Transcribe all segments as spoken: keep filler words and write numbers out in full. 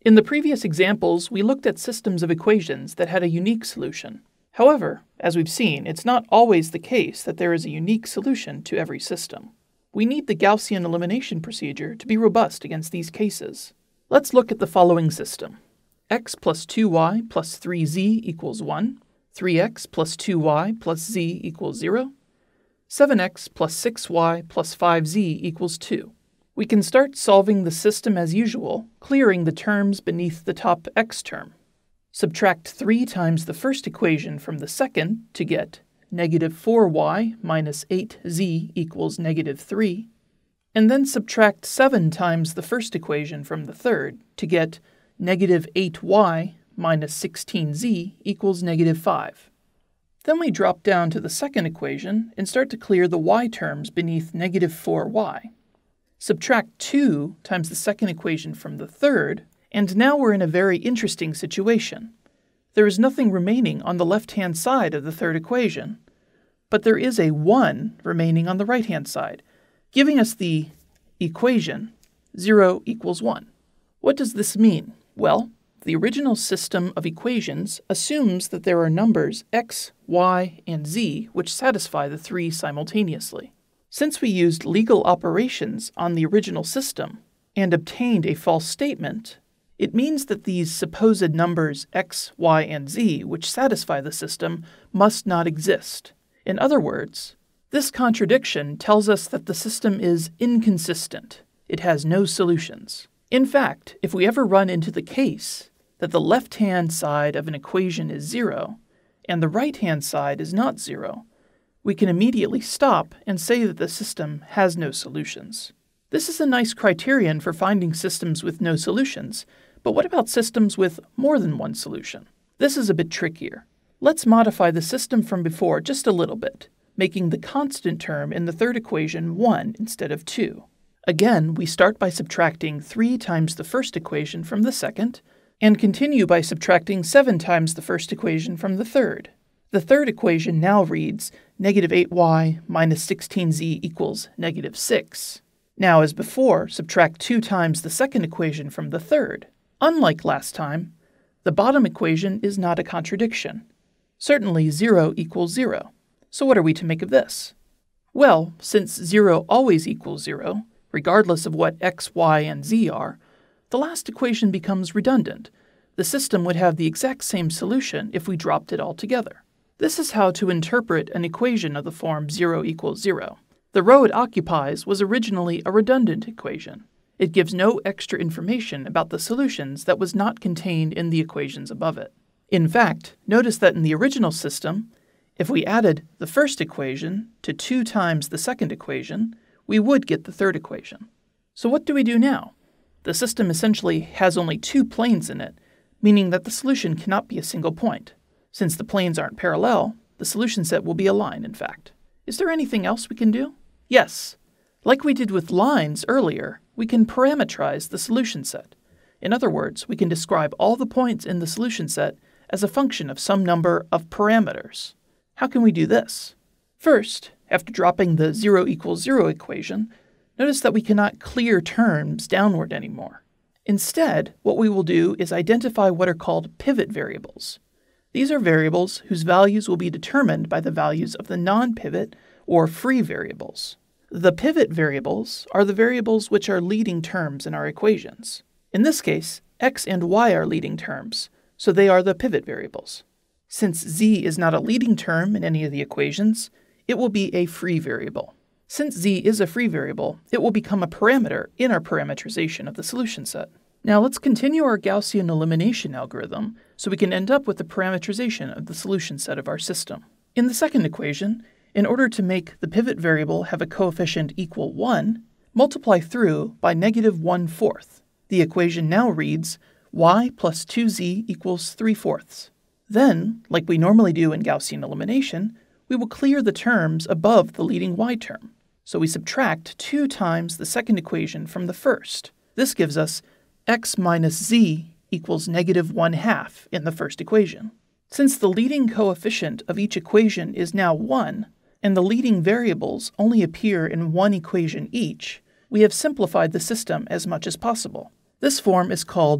In the previous examples, we looked at systems of equations that had a unique solution. However, as we've seen, it's not always the case that there is a unique solution to every system. We need the Gaussian elimination procedure to be robust against these cases. Let's look at the following system. X plus two y plus three z equals one, three x plus two y plus z equals zero, seven x plus six y plus five z equals two. We can start solving the system as usual, clearing the terms beneath the top x term. Subtract three times the first equation from the second to get negative four y minus eight z equals negative three, and then subtract seven times the first equation from the third to get negative eight y minus sixteen z equals negative five. Then we drop down to the second equation and start to clear the y terms beneath negative four y. Subtract two times the second equation from the third, and now we're in a very interesting situation. There is nothing remaining on the left-hand side of the third equation, but there is a one remaining on the right-hand side, giving us the equation zero equals one. What does this mean? Well, the original system of equations assumes that there are numbers x, y, and z which satisfy the three simultaneously. Since we used legal operations on the original system and obtained a false statement, it means that these supposed numbers x, y, and z which satisfy the system must not exist. In other words, this contradiction tells us that the system is inconsistent. It has no solutions. In fact, if we ever run into the case that the left-hand side of an equation is zero and the right-hand side is not zero, we can immediately stop and say that the system has no solutions. This is a nice criterion for finding systems with no solutions, but what about systems with more than one solution? This is a bit trickier. Let's modify the system from before just a little bit, making the constant term in the third equation one instead of two. Again, we start by subtracting three times the first equation from the second, and continue by subtracting seven times the first equation from the third. The third equation now reads negative eight y minus sixteen z equals negative six. Now, as before, subtract two times the second equation from the third. Unlike last time, the bottom equation is not a contradiction. Certainly, zero equals zero. So what are we to make of this? Well, since zero always equals zero, regardless of what x, y, and z are, the last equation becomes redundant. The system would have the exact same solution if we dropped it altogether. This is how to interpret an equation of the form zero equals zero. The row it occupies was originally a redundant equation. It gives no extra information about the solutions that was not contained in the equations above it. In fact, notice that in the original system, if we added the first equation to two times the second equation, we would get the third equation. So what do we do now? The system essentially has only two planes in it, meaning that the solution cannot be a single point. Since the planes aren't parallel, the solution set will be a line, in fact. Is there anything else we can do? Yes. Like we did with lines earlier, we can parametrize the solution set. In other words, we can describe all the points in the solution set as a function of some number of parameters. How can we do this? First, after dropping the zero equals zero equation, notice that we cannot clear terms downward anymore. Instead, what we will do is identify what are called pivot variables. These are variables whose values will be determined by the values of the non-pivot or free variables. The pivot variables are the variables which are leading terms in our equations. In this case, x and y are leading terms, so they are the pivot variables. Since z is not a leading term in any of the equations, it will be a free variable. Since z is a free variable, it will become a parameter in our parametrization of the solution set. Now let's continue our Gaussian elimination algorithm so we can end up with the parametrization of the solution set of our system. In the second equation, in order to make the pivot variable have a coefficient equal one, multiply through by negative one fourth. The equation now reads y plus two z equals three fourths. Then, like we normally do in Gaussian elimination, we will clear the terms above the leading y term. So we subtract two times the second equation from the first. This gives us x minus z equals negative one half in the first equation. Since the leading coefficient of each equation is now one, and the leading variables only appear in one equation each, we have simplified the system as much as possible. This form is called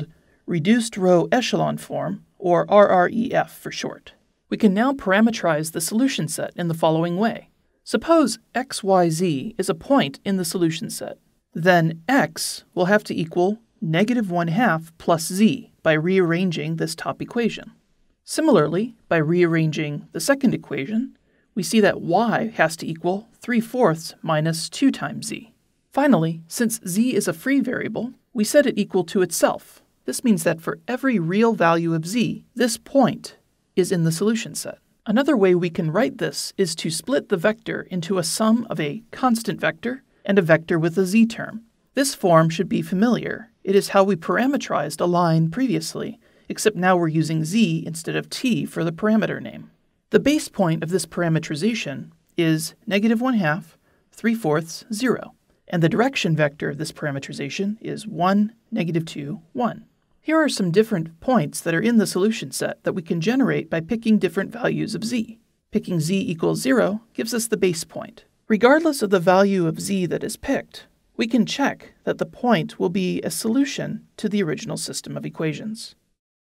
reduced row echelon form, or R R E F for short. We can now parametrize the solution set in the following way. Suppose x y z is a point in the solution set. Then x will have to equal negative one half plus z by rearranging this top equation. Similarly, by rearranging the second equation, we see that y has to equal three fourths minus two times z. Finally, since z is a free variable, we set it equal to itself. This means that for every real value of z, this point is in the solution set. Another way we can write this is to split the vector into a sum of a constant vector and a vector with a z term. This form should be familiar. It is how we parametrized a line previously, except now we're using z instead of t for the parameter name. The base point of this parametrization is negative one half, three fourths, zero, and the direction vector of this parametrization is one, negative two, one. Here are some different points that are in the solution set that we can generate by picking different values of z. Picking z equals zero gives us the base point. Regardless of the value of z that is picked, we can check that the point will be a solution to the original system of equations.